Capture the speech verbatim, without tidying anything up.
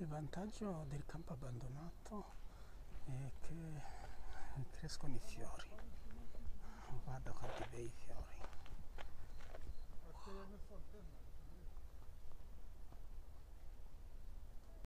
Il vantaggio del campo abbandonato è che crescono i fiori. Guarda quanti bei fiori.